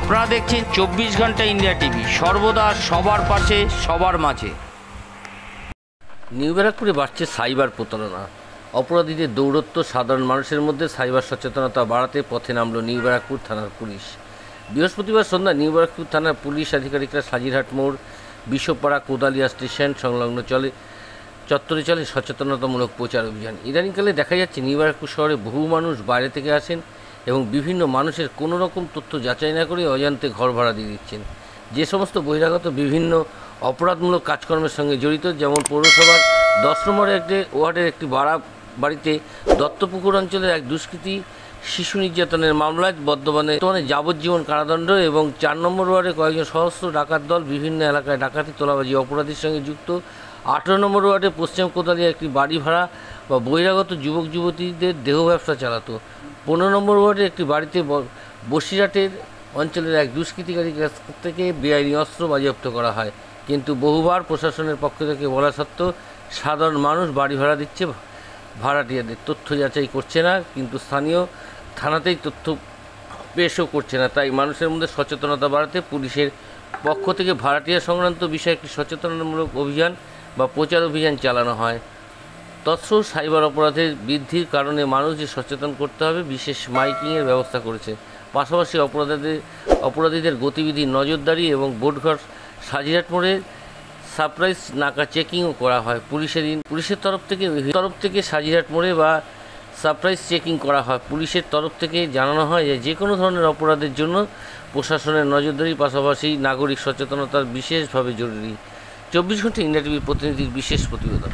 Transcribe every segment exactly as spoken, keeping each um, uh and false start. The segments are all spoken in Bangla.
আপনারা দেখছেন চব্বিশ ঘন্টা ইন্ডিয়া টিভি, সর্বদা সবার পাশে সবার মাঝে। নিউ ব্যারাকপুরে বাড়ছে সাইবার প্রতারণা, অপরাধীদের দৌরত্ব, সাধারণ মানুষের মধ্যে সাইবার সচেতনতা বাড়াতে পথে নামল নিউ ব্যারাকপুর থানার পুলিশ। বৃহস্পতিবার সন্ধ্যা নিউ ব্যারাকপুর থানার পুলিশ আধিকারিকরা সাজিরহাট মোড়, বিশ্বপাড়া, কোদালিয়া স্টেশন সংলগ্ন চলে চত্বরে চলে সচেতনতামূলক প্রচার অভিযান। ইদানিংকালে দেখা যাচ্ছে নিউ ব্যারাকপুর শহরে বহু মানুষ বাইরে থেকে আসেন এবং বিভিন্ন মানুষের কোনো রকম তথ্য যাচাই না করে অজান্তে ঘর ভাড়া দিয়ে দিচ্ছেন। যে সমস্ত বহিরাগত বিভিন্ন অপরাধমূলক কাজকর্মের সঙ্গে জড়িত, যেমন পৌরসভার দশ নম্বরের একটি ওয়ার্ডের একটি ভাড়া বাড়িতে দত্তপুকুর অঞ্চলের এক দুষ্কৃতী শিশু নির্যাতনের মামলায় বর্তমানে যাবজ্জীবন কারাদণ্ড এবং চার নম্বর ওয়ার্ডে কয়েকজন সশস্ত্র ডাকাত দল বিভিন্ন এলাকায় ডাকাতি, তোলাবাজি অপরাধীর সঙ্গে যুক্ত। আঠারো নম্বর ওয়ার্ডে পশ্চিম কোদালিয়া একটি বাড়ি ভাড়া বা বহিরাগত যুবক যুবতীদের দেহ ব্যবসা চালাতো। পনেরো নম্বর ওয়ার্ডে একটি বাড়িতে বসিরহাটের অঞ্চলের এক দুষ্কৃতিকারীর কাছ থেকে বেআইনি অস্ত্র বাজেয়াপ্ত করা হয়, কিন্তু বহুবার প্রশাসনের পক্ষ থেকে বলা সত্ত্বেও সাধারণ মানুষ বাড়ি ভাড়া দিচ্ছে, ভাড়াটিয়াদের তথ্য যাচাই করছে না, কিন্তু স্থানীয় থানাতেই তথ্য পেশও করছে না। তাই মানুষের মধ্যে সচেতনতা বাড়াতে পুলিশের পক্ষ থেকে ভাড়াটিয়া সংক্রান্ত বিষয়ে একটি সচেতনতামূলক অভিযান বা প্রচার অভিযান চালানো হয়। তৎসহ সাইবার অপরাধের বৃদ্ধির কারণে মানুষদের সচেতন করতে হবে, বিশেষ মাইকিংয়ের ব্যবস্থা করেছে। পাশাপাশি অপরাধীদের অপরাধীদের গতিবিধি নজরদারি এবং বোটঘর সাজিরহাট মোড়ে সারপ্রাইজ নাকা চেকিংও করা হয়। পুলিশের পুলিশের তরফ থেকে তরফ থেকে সাজিরহাট মোড়ে বা সারপ্রাইজ চেকিং করা হয়। পুলিশের তরফ থেকে জানানো হয় যে যে কোনো ধরনের অপরাধের জন্য প্রশাসনের নজরদারি পাশাপাশি নাগরিক সচেতনতার বিশেষভাবে জরুরি। চব্বিশ ঘন্টা ইন্ডিয়া টিভির প্রতিনিধির বিশেষ প্রতিবেদন।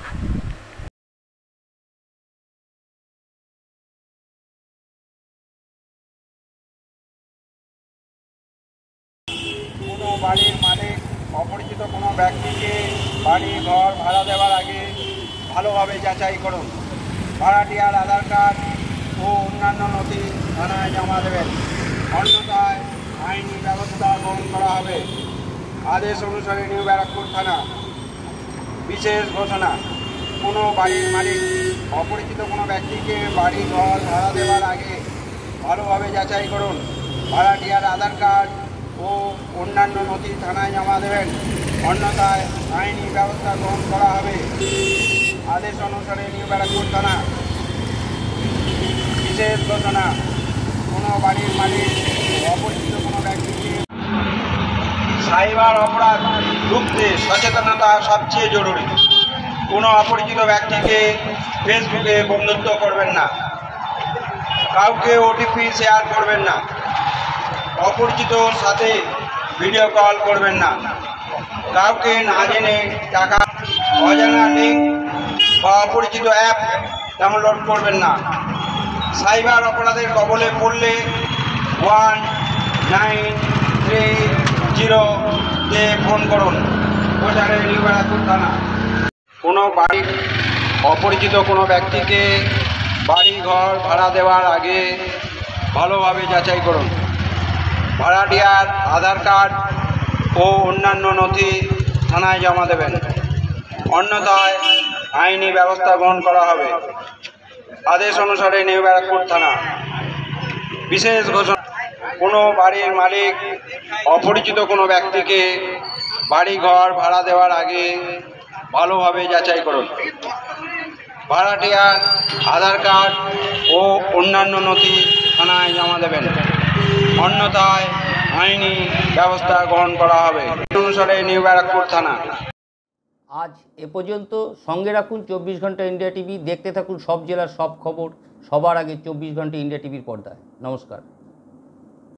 কোনো বাড়ির মালিক অপরিচিত কোনো ব্যক্তিকে বাড়ি ঘর ভাড়া দেওয়ার আগে ভালোভাবে যাচাই করুন। ভাড়াটিয়ার আধার কার্ড ও অন্যান্য নথি থানায় জমা দেবেন, অন্যথায় আইনি ব্যবস্থা গ্রহণ করা হবে। আদেশ অনুসারে নিউ ব্যারাকপুর থানা। বিশেষ ঘোষণা: কোনো বাড়ির মালিক অপরিচিত কোনো ব্যক্তিকে বাড়ি ঘর ভাড়া দেওয়ার আগে ভালোভাবে যাচাই করুন। ভাড়াটিয়ার আধার কার্ড ও অন্যান্য নথি থানায় জমা দেবেন, অন্যথায় আইনি ব্যবস্থা গ্রহণ করা হবে। আদেশ অনুসারে নিউ ব্যারাকপুর থানা। বিশেষ ঘোষণা: কোনো বাড়ির মালিক অপরিচিত কোনো ব্যক্তিকে সাইবার অপরাধ রুখতে সচেতনতা সবচেয়ে জরুরি। কোনো অপরিচিত ব্যক্তিকে ফেসবুকে বন্ধুত্ব করবেন না, কাউকে ওটিপি শেয়ার করবেন না, অপরিচিতর সাথে ভিডিও কল করবেন না, কাউকে না জেনে টাকা, অজানা লিঙ্ক বা অপরিচিত অ্যাপ ডাউনলোড করবেন না। সাইবার অপরাধের কবলে পড়লে ওয়ান নাইন থ্রি জিরোতে ফোন করুন। প্রচারে নিউ ব্যারাকপুর থানা। কোনো বাড়ির অপরিচিত কোনো ব্যক্তিকে বাড়ি ঘর ভাড়া দেওয়ার আগে ভালোভাবে যাচাই করুন। ভাড়াটিয়ার আধার কার্ড ও অন্যান্য নথি থানায় জমা দেবেন, অন্যথায় আইনি ব্যবস্থা গ্রহণ করা হবে। আদেশ অনুসারে নিউ ব্যারাকপুর থানা। বিশেষ ঘোষণা: কোনো বাড়ির মালিক অপরিচিত কোনো ব্যক্তিকে বাড়ি ঘর ভাড়া দেওয়ার আগে ভালোভাবে যাচাই করুন। ভাড়াটিয়ার আধার কার্ড ও অন্যান্য নথি থানায় জমা দেবেন, অন্যথায় আইনি ব্যবস্থা গ্রহণ করা হবে। অনুসারে নিউ ব্যারাকপুর থানা। আজ এ পর্যন্ত। সঙ্গে রাখুন চব্বিশ ঘন্টা ইন্ডিয়া টিভি। দেখতে থাকুন সব জেলার সব খবর সবার আগে চব্বিশ ঘন্টা ইন্ডিয়া টিভির পর্দায়। নমস্কার।